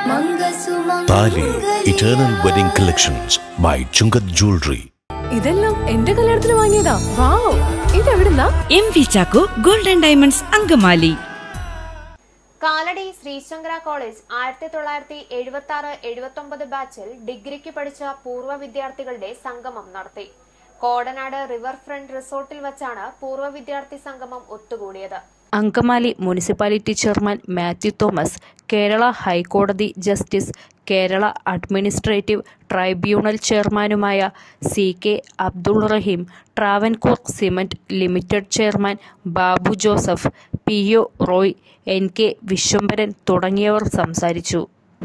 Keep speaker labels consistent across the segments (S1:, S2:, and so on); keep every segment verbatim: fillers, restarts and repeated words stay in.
S1: Tali Eternal Wedding Collections by Chungat Jewelry.
S2: ഇതെല്ലാം എന്റെ കല്യാണത്തിന് വാങ്ങിയതാ. വാവ്, ഇതെവിടുന്നാ?
S3: M V Chacko gold and diamonds Angamaly.
S4: Kalady Sree Sankara college ആയിരത്തി തൊള്ളായിരത്തി എഴുപത്തി ആറ് എഴുപത്തി ഒമ്പത് ബാച്ചിൽ ഡിഗ്രിക്ക് പഠിച്ച പൂർവ്വ വിദ്യാർത്ഥികളുടെ സംഗമം നടത്തി. കോടനാട് റിവർ ഫ്രണ്ട് റിസോർട്ടിൽ വച്ചാണ് പൂർവ്വ വിദ്യാർത്ഥി സംഗമം ഒത്തുകൂടിയത്.
S5: അങ്കമാലി മുനിസിപ്പാലിറ്റി ചെയർമാൻ മാത്യു തോമസ്, കേരള ഹൈക്കോടതി ജസ്റ്റിസ്, കേരള അഡ്മിനിസ്ട്രേറ്റീവ് ട്രൈബ്യൂണൽ ചെയർമാനുമായ C K Abdul Rahim, Travancore cement limited chairman Babu Joseph, P O Roy, N K Viswambharan തുടങ്ങിയവർ സംസാരിച്ചു.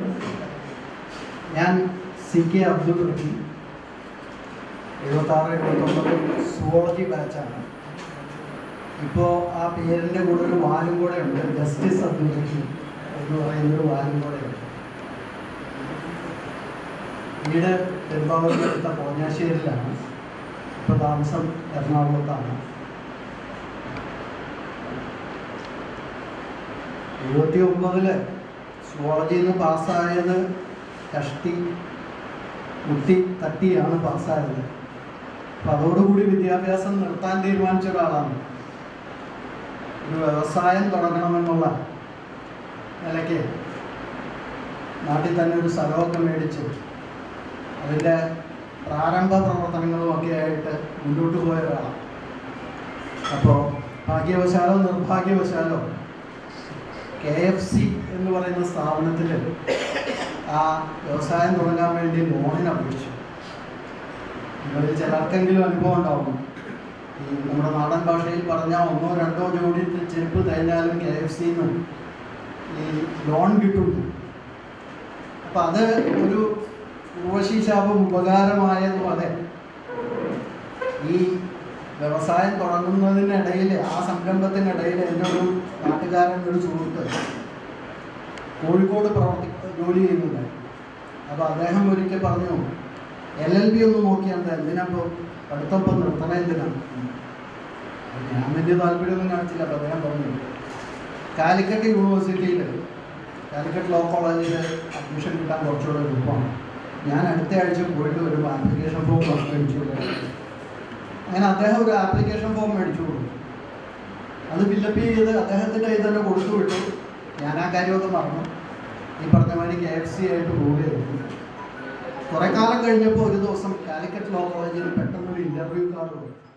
S6: ഞാൻ സി കെ അബ്ദുൾ റഹീം, എഴുപത്താറ് എഴുപത്തൊമ്പത് സുവോളജി ബാച്ചാണ്. ഇപ്പോൾ ആ പേരിൻ്റെ കൂടെ ഒരു വാലും കൂടെ ഉണ്ട്, ജസ്റ്റിസ് അബ്ദുൾ റഹീം എന്ന് പറയുന്നൊരു വാലും കൂടെ ഉണ്ട്. വീട് പെരുമ്പാവൂരിനടുത്ത പോഞ്ഞാശ്ശേരിയിലാണ്. ഇപ്പോൾ താമസം എറണാകുളത്താണ്. എഴുപത്തി ഒമ്പതില് സുവോളജിയിൽ നിന്ന് പാസ്സായത് കഷ്ടി മുട്ടി തട്ടിയാണ് പാസ്സായത്. അപ്പം അതോടുകൂടി വിദ്യാഭ്യാസം നിർത്താൻ തീരുമാനിച്ച ഒരാളാണ്. ഒരു വ്യവസായം തുടങ്ങണമെന്നുള്ള നിലയ്ക്ക് നാട്ടിൽ തന്നെ ഒരു സ്ഥലമൊക്കെ മേടിച്ച് അതിൻ്റെ പ്രാരംഭ പ്രവർത്തനങ്ങളുമൊക്കെ ആയിട്ട് മുന്നോട്ട് പോയ ഒരാളാണ്. അപ്പോൾ ഭാഗ്യവശാലോ നിർഭാഗ്യവശാലോ കെ എഫ് സി എന്ന് പറയുന്ന സ്ഥാപനത്തിൽ ആ വ്യവസായം തുടങ്ങാൻ വേണ്ടി ലോണിന് അപേക്ഷിച്ചു. നിങ്ങളിൽ ചിലർക്കെങ്കിലും അനുഭവം ഉണ്ടാവും. ഈ നമ്മുടെ നാടൻ ഭാഷയിൽ പറഞ്ഞാൽ ഒന്നോ രണ്ടോ ജോഡി ചെരുപ്പ് തേഞ്ഞാലും കെ എഫ് സിന്ന് ഈ ലോൺ കിട്ടുന്നു. അപ്പം അത് ഒരു ഉർവശി ശാപം ഉപകാരമായതും അതെ. ഈ വ്യവസായം തുടങ്ങുന്നതിനിടയിൽ, ആ സംരംഭത്തിനിടയിൽ എൻ്റെ ഒരു നാട്ടുകാരൻ, ഒരു സുഹൃത്ത് കോഴിക്കോട് പ്രവർത്തി ജോലി ചെയ്യുന്നുണ്ട്. അപ്പോൾ അദ്ദേഹം ഒരിക്കൽ പറഞ്ഞു, എൽ എൽ ബി ഒന്ന് നോക്കിയാൽ എന്തിനപ്പോൾ പഠിത്തപ്പം നിർത്തണേ എന്തിനാണ്? ഞാൻ വലിയ താല്പര്യമൊന്നും കാണിച്ചില്ല. അപ്പോൾ അദ്ദേഹം പറഞ്ഞു, കാലിക്കറ്റ് യൂണിവേഴ്സിറ്റിയിൽ, കാലിക്കറ്റ് ലോ കോളേജിൽ അഡ്മിഷൻ കിട്ടാൻ കുറച്ചുകൂടെ എളുപ്പമാണ്. ഞാൻ അടുത്ത ആഴ്ച പോയിട്ട് ഒരു ആപ്ലിക്കേഷൻ ഫോം മേടിച്ചു കൊടുക്കും. അങ്ങനെ അദ്ദേഹം ഒരു ആപ്ലിക്കേഷൻ ഫോം മേടിച്ചു കൊടുക്കും. അത് ഫില്ലപ്പ് ചെയ്ത് അദ്ദേഹത്തിൻ്റെ കയ്യിൽ തന്നെ കൊടുത്തു വിട്ടു. ഞാൻ ആ കാര്യമൊക്കെ മറന്നു. ഈ പറഞ്ഞ മാതിരി കെ എഫ് സി ആയിട്ട് പോവുകയായിരുന്നു. കുറേ കാലം കഴിഞ്ഞപ്പോൾ ഒരു ദിവസം കാലിക്കറ്റ് ലോ കോളേജിൽ പെട്ടെന്നൊരു ഇൻ്റർവ്യൂ കാർഡ് കൊടുത്തു.